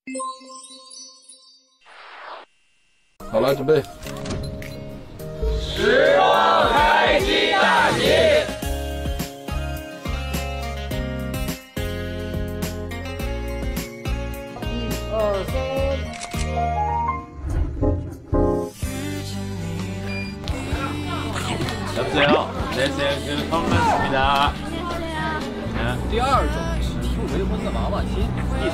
好了，准备。 时光开机大吉。1、2、3。 여보세요. 네, 컴플렉스입니다. 第二种指腹为婚的娃娃亲。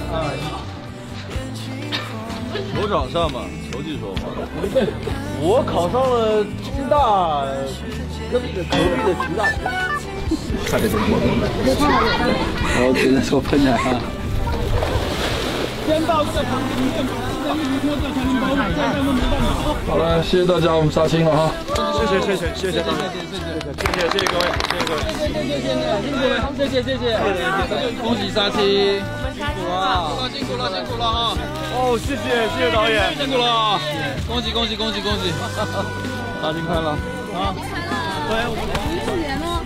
球场上嘛，球技说话。 我考上了清大跟那个隔壁的徐大学。 看这个过程。然后现在说喷起来啊。 先到这个旁边，现在一车这才能包你，再让他没办法。 好了，谢谢大家，我们杀青了哈。 谢谢各位，谢谢各位， 辛苦了，恭喜杀青，辛苦了哈！ 哦，谢谢导演， 辛苦了啊！恭喜！ 杀青快乐啊！对，我们第一年哦。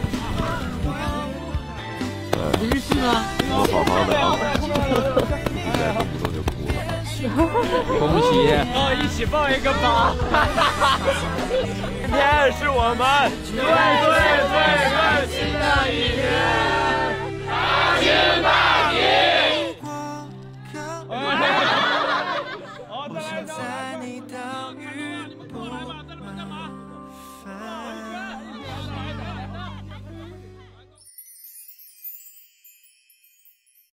你是戏吗？ 我好好的啊，现在动不动就哭了。 恭喜！ 一起抱一个吧！今天是我们对。